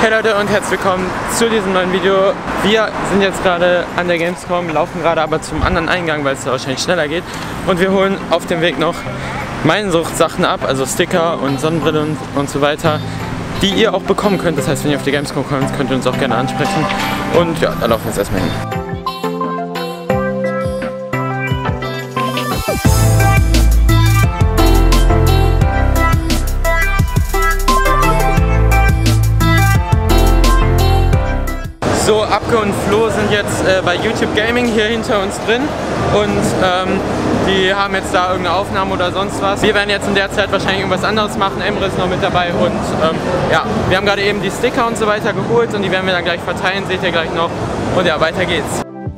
Hey Leute und herzlich willkommen zu diesem neuen Video. Wir sind jetzt gerade an der Gamescom, laufen gerade aber zum anderen Eingang, weil es da wahrscheinlich schneller geht. Und wir holen auf dem Weg noch Meinsucht-Sachen ab, also Sticker und Sonnenbrille und so weiter, die ihr auch bekommen könnt. Das heißt, wenn ihr auf die Gamescom kommt, könnt ihr uns auch gerne ansprechen. Und ja, da laufen wir jetzt erstmal hin. So, Abke und Flo sind jetzt bei YouTube Gaming hier hinter uns drin und die haben jetzt da irgendeine Aufnahme oder sonst was. Wir werden jetzt in der Zeit wahrscheinlich irgendwas anderes machen. Emre ist noch mit dabei und ja, wir haben gerade eben die Sticker und so weiter geholt und die werden wir dann gleich verteilen, seht ihr gleich noch. Und ja, weiter geht's.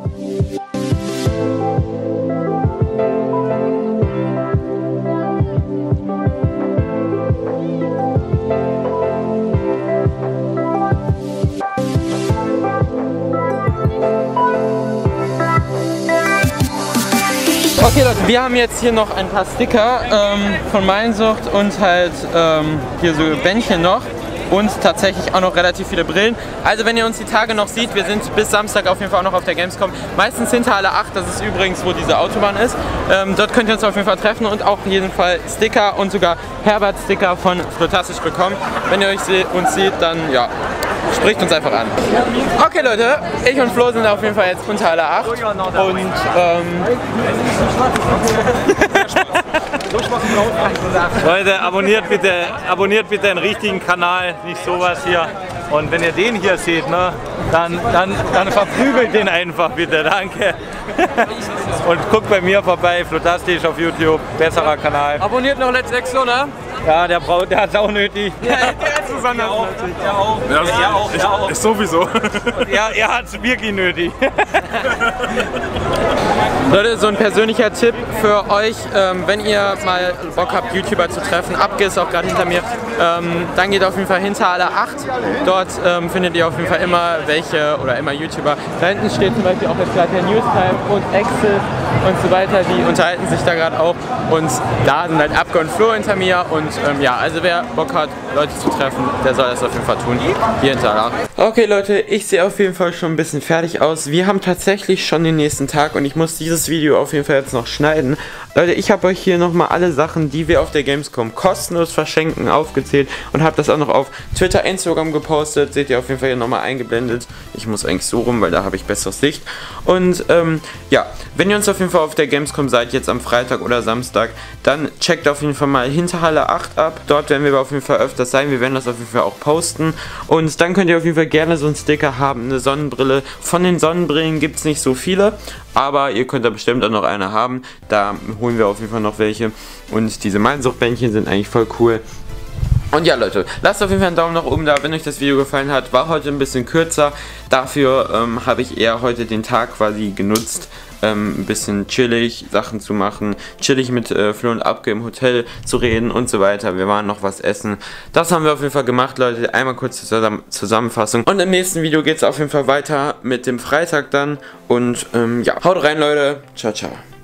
Okay Leute, wir haben jetzt hier noch ein paar Sticker von Meinsucht und halt hier so Bändchen noch und tatsächlich auch noch relativ viele Brillen. Also wenn ihr uns die Tage noch seht, wir sind bis Samstag auf jeden Fall auch noch auf der Gamescom, meistens hinter Halle 8, das ist übrigens wo diese Autobahn ist. Dort könnt ihr uns auf jeden Fall treffen und auch auf jeden Fall Sticker und sogar Herbert-Sticker von Flotastisch bekommen. Wenn ihr uns seht, dann ja, spricht uns einfach an. Okay Leute, ich und Flo sind auf jeden Fall jetzt unter Halle 8 und Leute, abonniert bitte einen richtigen Kanal, nicht sowas hier. Und wenn ihr den hier seht, ne, dann verprügelt den einfach bitte, danke. Und guckt bei mir vorbei, Flotastisch auf YouTube, besserer Kanal. abonniert noch Let's Exo, ne? Ja, der hat es auch nötig. Ja, der ist besonders nötig. Er auch. Ist sowieso. Er hat es wirklich nötig. Leute, so ein persönlicher Tipp für euch, wenn ihr mal Bock habt, YouTuber zu treffen, Abge ist auch gerade hinter mir, dann geht auf jeden Fall hinter Halle 8. Dort findet ihr auf jeden Fall immer welche oder immer YouTuber. Da hinten steht zum Beispiel auch jetzt gerade der Newstime und Axel und so weiter, die unterhalten sich da gerade auch. Und da sind halt Abge und Flo hinter mir und ja, also wer Bock hat, Leute zu treffen, der soll das auf jeden Fall tun. Hier hinter Halle 8. Okay Leute, ich sehe auf jeden Fall schon ein bisschen fertig aus. Wir haben tatsächlich schon den nächsten Tag und ich muss dieses Video auf jeden Fall jetzt noch schneiden. Leute, ich habe euch hier nochmal alle Sachen, die wir auf der Gamescom kostenlos verschenken, aufgezählt und habe das auch noch auf Twitter, Instagram gepostet. Seht ihr auf jeden Fall hier nochmal eingeblendet. Ich muss eigentlich so rum, weil da habe ich besseres Licht. Und ja, wenn ihr uns auf jeden Fall auf der Gamescom seid, jetzt am Freitag oder Samstag, dann checkt auf jeden Fall mal hinter Halle 8 ab. Dort werden wir auf jeden Fall öfters sein. Wir werden das auf jeden Fall auch posten. Und dann könnt ihr auf jeden Fall gerne so einen Sticker haben, eine Sonnenbrille. Von den Sonnenbrillen gibt es nicht so viele, aber ihr könnt da bestimmt auch noch eine haben. Da holen wir auf jeden Fall noch welche. Und diese Meinsuchtbändchen sind eigentlich voll cool. Und ja Leute, lasst auf jeden Fall einen Daumen nach oben da, wenn euch das Video gefallen hat. War heute ein bisschen kürzer, dafür habe ich eher heute den Tag quasi genutzt, ein bisschen chillig Sachen zu machen, chillig mit Flo und Abge im Hotel zu reden und so weiter. Wir waren noch was essen. Das haben wir auf jeden Fall gemacht, Leute. Einmal kurz zur Zusammenfassung. Und im nächsten Video geht es auf jeden Fall weiter mit dem Freitag dann. Und ja, haut rein Leute. Ciao, ciao.